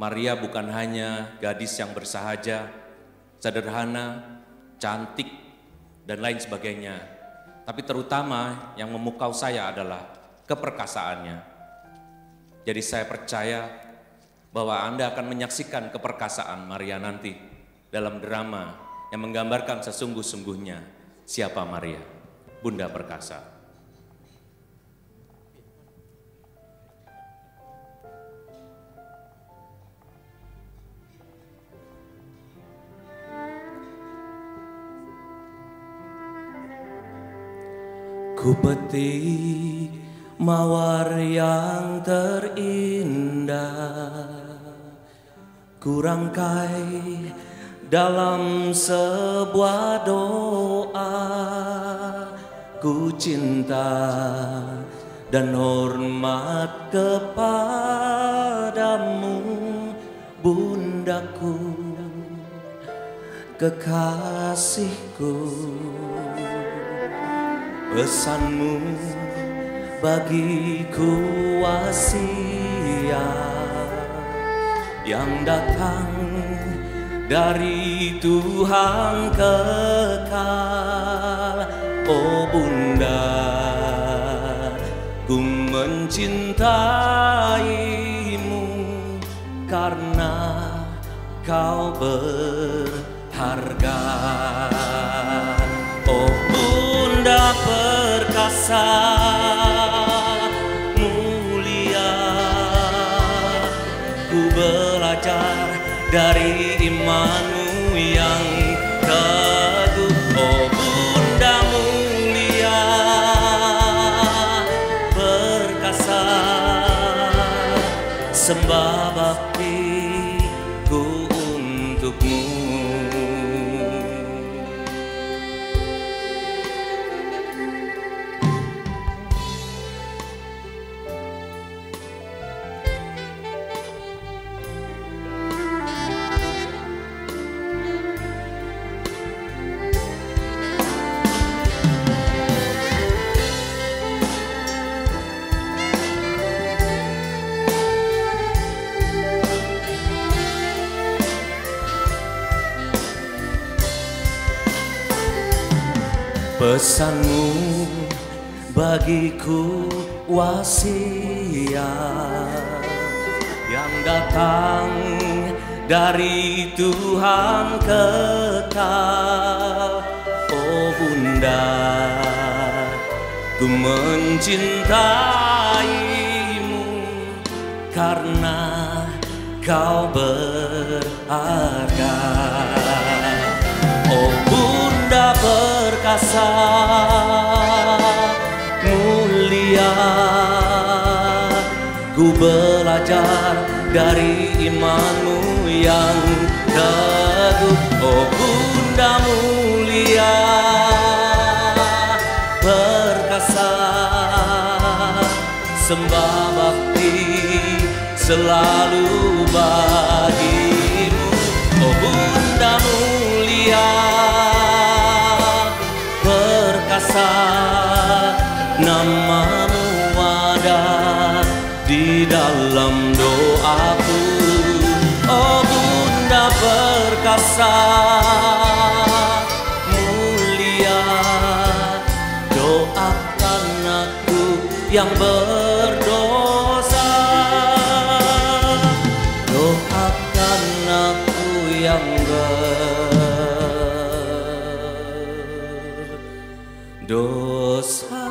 Maria bukan hanya gadis yang bersahaja, sederhana, cantik, dan lain sebagainya. Tapi terutama yang memukau saya adalah keperkasaannya. Jadi saya percaya bahwa Anda akan menyaksikan keperkasaan Maria nanti dalam drama yang menggambarkan sesungguh-sungguhnya siapa Maria, Bunda Perkasa. Ku petik mawar yang terindah, ku rangkai dalam sebuah doa. Ku cinta dan hormat kepadamu, Bundaku, kekasihku. Pesanmu bagiku wasiat yang datang dari Tuhan kekal. Oh Bunda, ku mencintaimu karena kau berharga. Oh Bunda perkasa mulia, ku belajar dari imanmu yang teguh. Oh Bunda mulia, perkasa, sembah baktiku untukmu. Pesanmu bagiku wasiat yang datang dari Tuhan kekal. Oh Bunda, ku mencintaimu karena kau berharga. Oh Bunda perkasa mulia, ku belajar dari imanmu yang teguh. Oh Bunda mulia, perkasa, sembah bakti selalu bagimu. Oh Bunda mulia, perkasa, namamu ada di dalam doaku. Oh Bunda perkasa mulia, doakan aku yang berdosa, doakan aku yang berdosa.